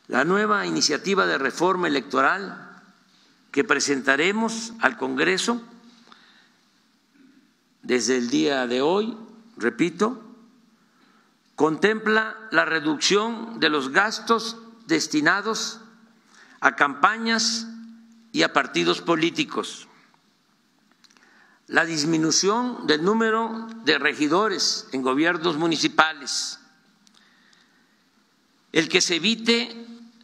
La nueva iniciativa de reforma electoral que presentaremos al Congreso desde el día de hoy, repito, contempla la reducción de los gastos destinados a campañas y a partidos políticos, la disminución del número de regidores en gobiernos municipales, el que se evite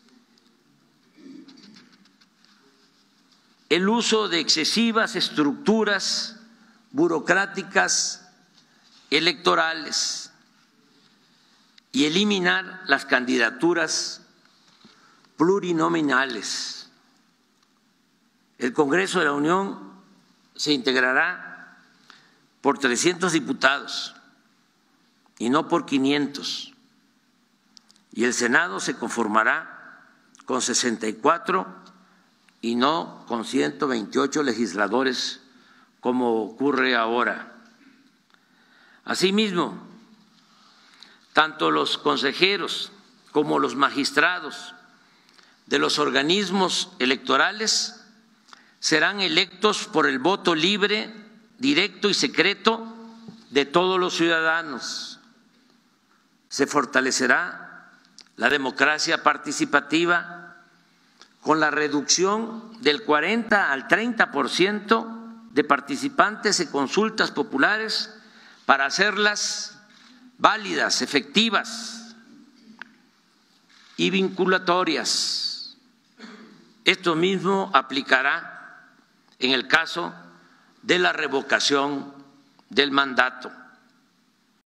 el uso de excesivas estructuras burocráticas electorales y eliminar las candidaturas plurinominales. El Congreso de la Unión se integrará por 300 diputados y no por 500, y el Senado se conformará con 64 y no con 128 legisladores como ocurre ahora. Asimismo, tanto los consejeros como los magistrados de los organismos electorales serán electos por el voto libre, directo y secreto de todos los ciudadanos. Se fortalecerá la democracia participativa con la reducción del 40 al 30% de participantes en consultas populares para hacerlas válidas, efectivas y vinculatorias. Esto mismo aplicará en el caso de la revocación del mandato.